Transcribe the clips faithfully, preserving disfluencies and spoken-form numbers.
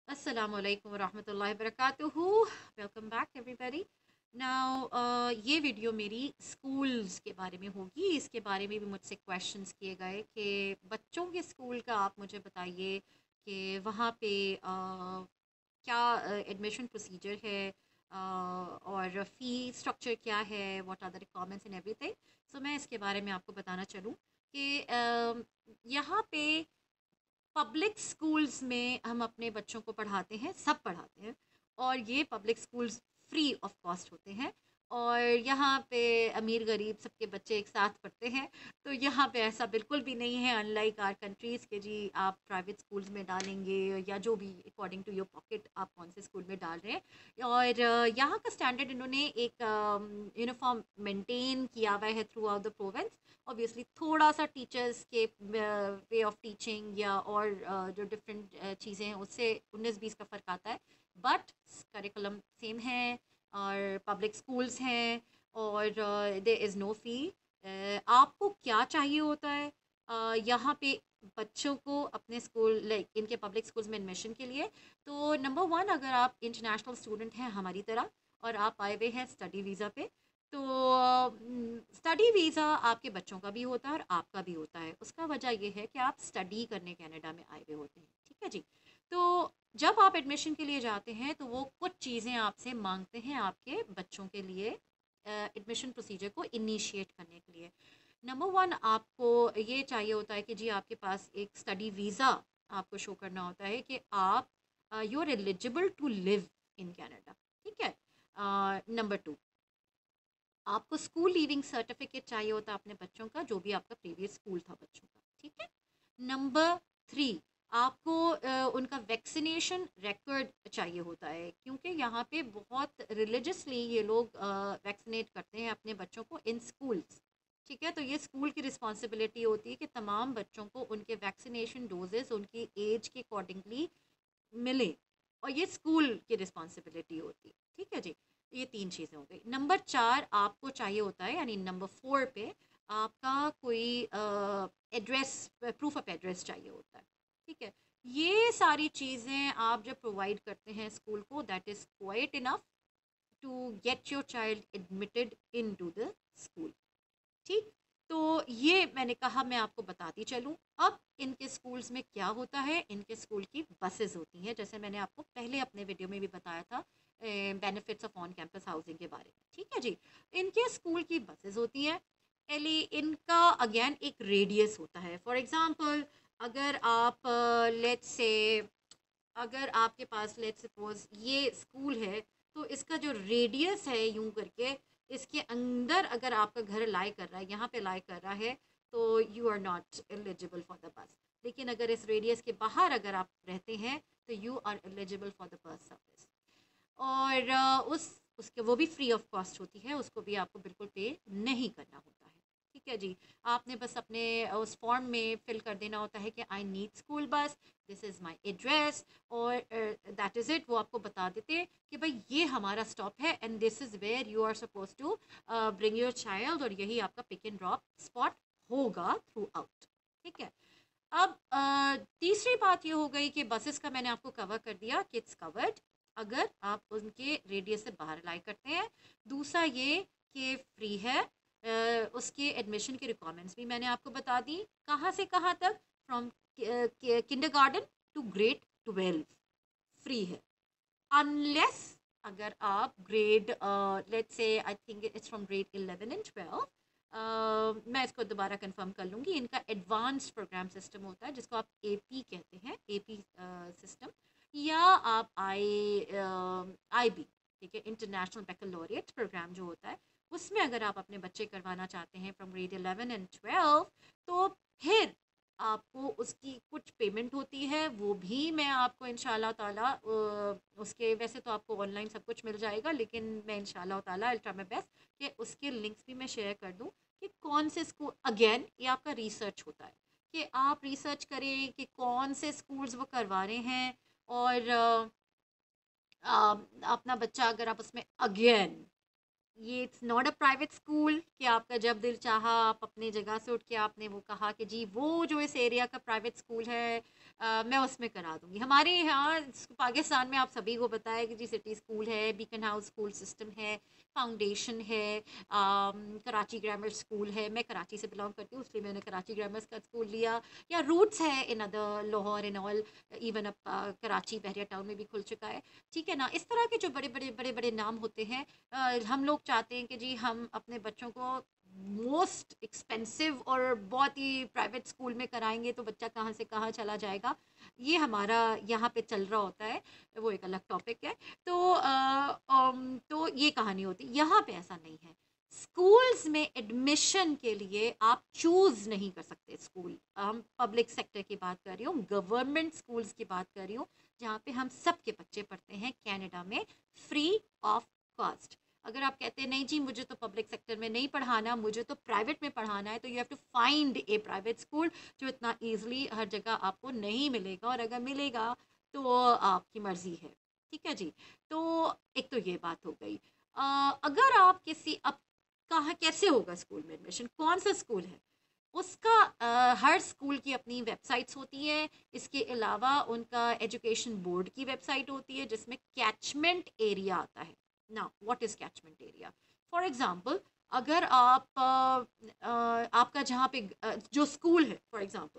अस्सलामुअलैकुम वरहमतुल्लाहि वबरकातुहू। Welcome back everybody. नाउ ये वीडियो मेरी स्कूल्स के बारे में होगी। इसके बारे में भी मुझसे क्वेश्चंस किए गए कि बच्चों के स्कूल का आप मुझे बताइए कि वहाँ पे uh, क्या एडमिशन प्रोसीजर है, uh, और फ़ी स्ट्रक्चर क्या है, what are the requirements and everything. So मैं इसके बारे में आपको बताना चलूँ कि uh, यहाँ पे पब्लिक स्कूल्स में हम अपने बच्चों को पढ़ाते हैं, सब पढ़ाते हैं, और ये public schools free of cost होते हैं। और यहाँ पे अमीर गरीब सबके बच्चे एक साथ पढ़ते हैं। तो यहाँ पे ऐसा बिल्कुल भी नहीं है, अनलाइक आर कंट्रीज़ के जी आप प्राइवेट स्कूल्स में डालेंगे या जो भी अकॉर्डिंग टू योर पॉकेट आप कौन से स्कूल में डाल रहे हैं। और अ, यहाँ का स्टैंडर्ड इन्होंने एक यूनिफॉर्म मेंटेन किया हुआ है throughout the province. Obviously थोड़ा सा टीचर्स के वे ऑफ टीचिंग या और uh, जो डिफरेंट चीज़ें हैं उससे उन्नीस बीस का फ़र्क आता है, बट करिकुलम सेम है और पब्लिक स्कूल्स हैं और देयर इज़ नो फ़ी। आपको क्या चाहिए होता है uh, यहाँ पे बच्चों को अपने स्कूल लाइक इनके पब्लिक स्कूल्स में एडमिशन के लिए? तो नंबर वन, अगर आप इंटरनेशनल स्टूडेंट हैं हमारी तरह और आप आए हुए हैं स्टडी वीज़ा पे, तो स्टडी वीज़ा आपके बच्चों का भी होता है और आपका भी होता है। उसका वजह ये है कि आप स्टडी करने कनाडा में आए हुए होते हैं, ठीक है जी। तो जब आप एडमिशन के लिए जाते हैं तो वो कुछ चीज़ें आपसे मांगते हैं आपके बच्चों के लिए एडमिशन प्रोसीजर को इनिशिएट करने के लिए। नंबर वन, आपको ये चाहिए होता है कि जी आपके पास एक स्टडी वीज़ा आपको शो करना होता है कि आप you are eligible to live in Canada, ठीक है। नंबर टू, आपको स्कूल लीविंग सर्टिफिकेट चाहिए होता है अपने बच्चों का, जो भी आपका प्रीवियस स्कूल था बच्चों का, ठीक है। नंबर थ्री, आपको अ, उनका वैक्सीनेशन रिकॉर्ड चाहिए होता है, क्योंकि यहाँ पे बहुत रिलीजियसली ये लोग वैक्सीनेट करते हैं अपने बच्चों को इन स्कूल्स, ठीक है। तो ये स्कूल की रिस्पॉन्सिबिलिटी होती है कि तमाम बच्चों को उनके वैक्सीनेशन डोजेस उनकी एज के अकॉर्डिंगली मिले, और ये स्कूल की रिस्पॉन्सिबिलिटी होती है, ठीक है जी। ये तीन चीज़ें हो गई। नंबर चार, आपको चाहिए होता है, यानी नंबर फोर पे आपका कोई एड्रेस, प्रूफ ऑफ एड्रेस चाहिए होता है, ठीक है। ये सारी चीज़ें आप जब प्रोवाइड करते हैं स्कूल को, that is quite enough to get your child admitted into the school, ठीक। तो ये मैंने कहा मैं आपको बताती चलूँ। अब इनके स्कूल्स में क्या होता है, इनके स्कूल की बसेस होती हैं, जैसे मैंने आपको पहले अपने वीडियो में भी बताया था benefits of on campus housing के बारे में, ठीक है जी। इनके स्कूल की बसेस होती हैं। एली इनका अगेन एक रेडियस होता है। फॉर एग्जांपल, अगर आप लेट्स से अगर आपके पास लेट्स सपोज ये स्कूल है, तो इसका जो रेडियस है यूं करके, इसके अंदर अगर आपका घर लाई कर रहा है, यहाँ पे लाई कर रहा है, तो you are not eligible for the bus. लेकिन अगर इस रेडियस के बाहर अगर आप रहते हैं तो you are eligible for the bus service. और अ, उस उसके वो भी फ्री ऑफ कॉस्ट होती है, उसको भी आपको बिल्कुल पे नहीं करना होता है, ठीक है जी। आपने बस अपने उस फॉर्म में फिल कर देना होता है कि I need school bus, this is my address, और दैट इज़ इट। वो आपको बता देते हैं कि भाई ये हमारा स्टॉप है and this is where you are suppose to bring your child, और यही आपका पिक एंड ड्रॉप स्पॉट होगा थ्रू आउट, ठीक है। अब अ, तीसरी बात ये हो गई कि बसेस का मैंने आपको कवर कर दिया, किड्स कवर्ड अगर आप उनके रेडियस से बाहर लाई करते हैं। दूसरा ये कि फ्री है। अ, उसके एडमिशन की रिक्वायरमेंट्स भी मैंने आपको बता दी, कहाँ से कहाँ तक, from kindergarten to grade twelve free है, अनलेस अगर आप grade let's say I think it's from grade eleven and twelve. मैं इसको दोबारा कंफर्म कर लूँगी। इनका एडवांस्ड प्रोग्राम सिस्टम होता है जिसको आप एपी कहते हैं, एपी सिस्टम, या आप आई आई बी, ठीक है, इंटरनेशनल बैकलॉरिएट प्रोग्राम जो होता है, उसमें अगर आप अपने बच्चे करवाना चाहते हैं from grade eleven and twelve, तो फिर आपको उसकी कुछ पेमेंट होती है, वो भी मैं आपको इंशाल्लाह ताला अ, उसके वैसे तो आपको ऑनलाइन सब कुछ मिल जाएगा, लेकिन मैं इंशाल्लाह ताला आई ट्राई माय बेस्ट कि उसके लिंक्स भी मैं शेयर कर दूं कि कौन से स्कूल, अगेन ये आपका रिसर्च होता है कि आप रिसर्च करें कि कौन से स्कूल्स वो करवा रहे हैं। और अ, अ, अपना बच्चा अगर आप उसमें अगेन, ये it's not a private school कि आपका जब दिल चाहा आप अपनी जगह से उठ के आपने वो कहा कि जी वो जो इस एरिया का प्राइवेट स्कूल है, अ, मैं उसमें करा दूँगी। हमारे यहाँ पाकिस्तान में आप सभी को पता है कि जी सिटी स्कूल है, बीकन हाउस स्कूल सिस्टम है, फाउंडेशन है, अम, कराची ग्रामर स्कूल है। मैं कराची से बिलोंग करती हूँ, इसलिए मैंने कराची ग्रामर का स्कूल लिया। या रूट्स है in other Lahore and all, even अब कराची बहरिया टाउन में भी खुल चुका है। ठीक है ना, इस तरह के जो बड़े बड़े बड़े बड़े नाम होते हैं, अ, हम लोग चाहते हैं कि जी हम अपने बच्चों को मोस्ट एक्सपेंसिव और बहुत ही प्राइवेट स्कूल में कराएंगे तो बच्चा कहाँ से कहाँ चला जाएगा, ये हमारा यहाँ पे चल रहा होता है, वो एक अलग टॉपिक है। तो अ, अम, तो ये कहानी होती है, यहाँ पे ऐसा नहीं है। स्कूल्स में एडमिशन के लिए आप चूज़ नहीं कर सकते स्कूल। हम पब्लिक सेक्टर की बात कर रही हूँ, गवर्नमेंट स्कूल्स की बात कर रही हूँ, जहाँ पे हम सब के बच्चे पढ़ते हैं कनाडा में, फ्री ऑफ कॉस्ट। अगर आप कहते हैं नहीं जी मुझे तो पब्लिक सेक्टर में नहीं पढ़ाना, मुझे तो प्राइवेट में पढ़ाना है, तो you have to find a private school जो इतना ईजिली हर जगह आपको नहीं मिलेगा, और अगर मिलेगा तो आपकी मर्ज़ी है। ठीक है जी। तो एक तो ये बात हो गई। अ, अगर आप किसी अब कहाँ कैसे होगा स्कूल में एडमिशन, कौन सा स्कूल है उसका, अ, हर स्कूल की अपनी वेबसाइट्स होती हैं। इसके अलावा उनका एजुकेशन बोर्ड की वेबसाइट होती है जिसमें कैचमेंट एरिया आता है ना। What is catchment area? For example, अगर आप अ, अ, आपका जहाँ पे अ, जो स्कूल है फॉर एग्जांपल,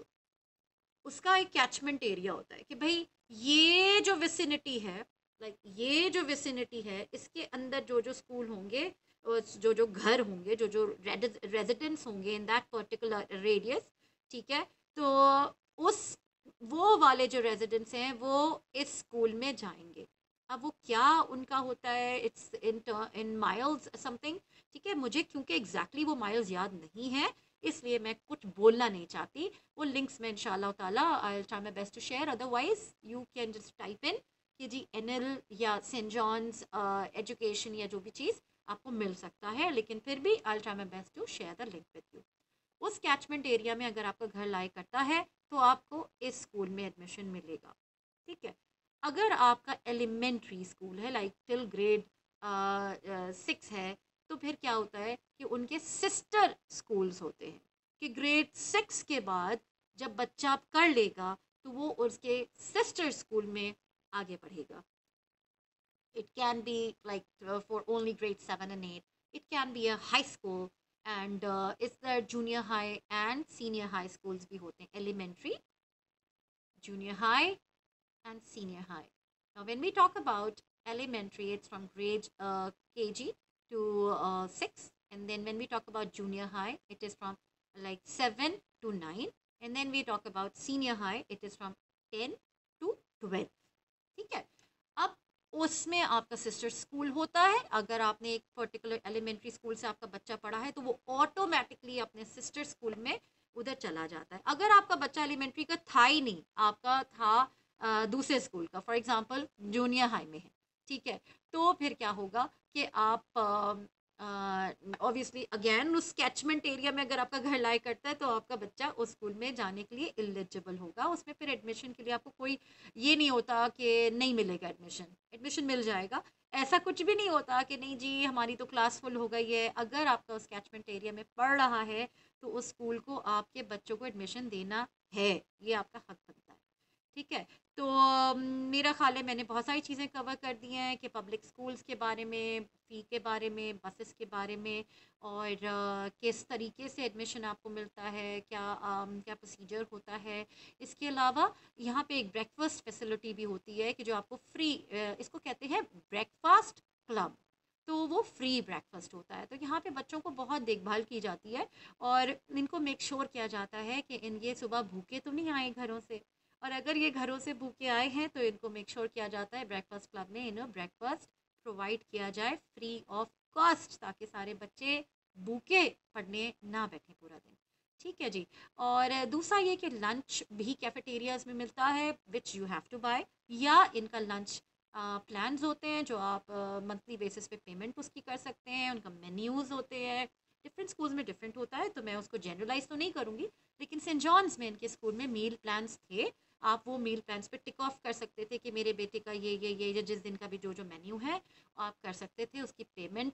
उसका एक कैचमेंट एरिया होता है कि भाई ये जो विसिनिटी है, लाइक ये जो विसिनिटी है, इसके अंदर जो जो स्कूल होंगे, जो जो घर होंगे, जो जो रेजिडेंट्स होंगे इन दैट पर्टिकुलर रेडियस, ठीक है, तो उस वो वाले जो रेजिडेंट्स हैं वो इस स्कूल में जाएंगे। अब वो क्या उनका होता है, it's in in miles something, ठीक है, मुझे क्योंकि एग्जैक्टली exactly वो माइल्स याद नहीं है, इसलिए मैं कुछ बोलना नहीं चाहती। वो लिंक्स में इंशाल्लाह ताला I will try my best to share, otherwise you can just type in कि जी एनएल या सेंट जॉन्स एजुकेशन या जो भी चीज़ आपको मिल सकता है, लेकिन फिर भी I will try my best to share the link with you. उस कैचमेंट एरिया में अगर आपका घर लाई करता है तो आपको इस स्कूल में एडमिशन मिलेगा। ठीक है। अगर आपका एलिमेंट्री स्कूल है, लाइक टिल ग्रेड सिक्स है, तो फिर क्या होता है कि उनके सिस्टर स्कूल्स होते हैं कि ग्रेड सिक्स के बाद जब बच्चा कर लेगा तो वो उसके सिस्टर स्कूल में आगे बढ़ेगा। It can be like uh, for only grade seven and eight. It can be a high school, and uh, it's the junior high and senior high schools भी होते हैं, elementary, junior high and senior high. Now when we talk about elementary, it's from grade uh, K G to uh, six, and then when we talk about junior high, it is from like seven to nine, and then we talk about senior high, it is from ten to twelve. ठीक है। अब उसमें आपका sister school होता है। अगर आपने एक पर्टिकुलर एलिमेंट्री स्कूल से आपका बच्चा पढ़ा है तो वो ऑटोमेटिकली अपने सिस्टर स्कूल में उधर चला जाता है। अगर आपका बच्चा एलिमेंट्री का था ही नहीं, आपका था अ, दूसरे स्कूल का, फॉर एग्जांपल जूनियर हाई में है, ठीक है, तो फिर क्या होगा कि आप ऑब्वियसली अगेन उस कैचमेंट एरिया में अगर आपका घर लाई करता है तो आपका बच्चा उस स्कूल में जाने के लिए एलिजिबल होगा। उसमें फिर एडमिशन के लिए आपको कोई ये नहीं होता कि नहीं मिलेगा एडमिशन, एडमिशन मिल जाएगा। ऐसा कुछ भी नहीं होता कि नहीं जी हमारी तो क्लास फुल हो गई है। अगर आपका उस कैचमेंट एरिया में पढ़ रहा है तो उस स्कूल को आपके बच्चों को एडमिशन देना है, ये आपका हक बनता है। ठीक है। तो अम, मेरा ख्याल है मैंने बहुत सारी चीज़ें कवर कर दी हैं कि पब्लिक स्कूल्स के बारे में, फ़ी के बारे में, बसेस के बारे में, और अ, किस तरीके से एडमिशन आपको मिलता है, क्या अम, क्या प्रोसीजर होता है। इसके अलावा यहाँ पे एक ब्रेकफास्ट फैसिलिटी भी होती है कि जो आपको फ्री, इसको कहते हैं ब्रेकफास्ट क्लब, तो वो फ्री ब्रेकफास्ट होता है। तो यहाँ पे बच्चों को बहुत देखभाल की जाती है और इनको मेक श्योर किया जाता है कि इन ये सुबह भूखे तो नहीं आए घरों से, और अगर ये घरों से भूखे आए हैं तो इनको मेक श्योर किया जाता है ब्रेकफास्ट क्लब में इन्हें ब्रेकफास्ट प्रोवाइड किया जाए फ्री ऑफ कॉस्ट, ताकि सारे बच्चे भूखे पढ़ने ना बैठे पूरा दिन। ठीक है जी। और दूसरा ये कि लंच भी कैफेटेरियाज में मिलता है which you have to buy, या इनका लंच प्लान्स होते हैं जो आप मंथली बेसिस पे पेमेंट उसकी कर सकते हैं। उनका मेन्यूज़ होते हैं, डिफरेंट स्कूल्स में डिफरेंट होता है, तो मैं उसको जनरलाइज तो नहीं करूँगी, लेकिन सेंट जॉन्स में इनके स्कूल में मील प्लान्स थे। आप वो मील प्लान्स पे टिक ऑफ कर सकते थे कि मेरे बेटे का ये ये ये ये जिस दिन का भी जो जो मेन्यू है आप कर सकते थे, उसकी पेमेंट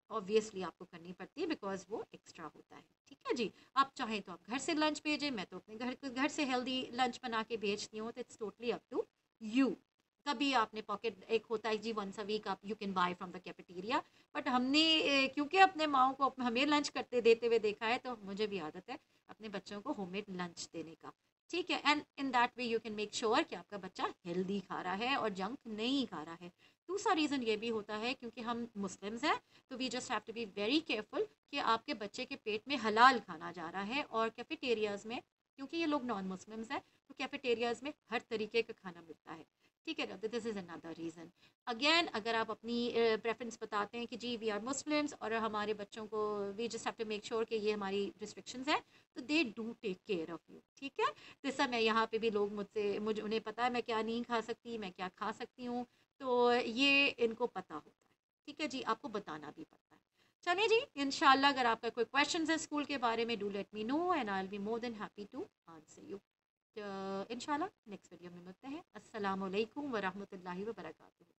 ऑब्वियसली आपको करनी पड़ती है बिकॉज वो एक्स्ट्रा होता है। ठीक है जी। आप चाहें तो आप घर से लंच भेजें, मैं तो अपने घर घर से हेल्दी लंच बना के भेजती हूँ, तो it's totally up to you. कभी आपने पॉकेट एक होता है जी वंस अ वीक आप you can buy from the cafeteria, but हमने क्योंकि अपने माओ को हमें लंच करते देते हुए देखा है, तो मुझे भी आदत है अपने बच्चों को होममेड लंच देने का। ठीक है, and in that way you can make sure कि आपका बच्चा हेल्दी खा रहा है और जंक नहीं खा रहा है। दूसरा रीज़न ये भी होता है क्योंकि हम मुस्लिम्स हैं, तो we just have to be very careful कि आपके बच्चे के पेट में हलाल खाना जा रहा है। और कैफेटेरियाज़ में, क्योंकि ये लोग नॉन मुस्लिम्स हैं, तो कैफेटेरियाज़ में हर तरीके का खाना मिलता है। ठीक है ना, this is another reason. Again अगर आप अपनी प्रेफरेंस uh, बताते हैं कि जी वी आर मुस्लिम्स और हमारे बच्चों को we just have to make sure कि ये हमारी रिस्ट्रिक्शंस हैं, तो they do take care of you. ठीक है, जैसा मैं यहाँ पे भी लोग मुझसे मुझे उन्हें पता है मैं क्या नहीं खा सकती, मैं क्या खा सकती हूँ, तो ये इनको पता होता है। ठीक है जी, आपको बताना भी पड़ता है। चलिए जी, इंशाल्लाह अगर आपका कोई क्वेश्चन है स्कूल के बारे में, do let me know and I will be more than happy to answer you. इंशाल्लाह नेक्स्ट वीडियो में मिलते हैं। अस्सलाम वालेकुम व रहमतुल्लाहि व बरकातुहू।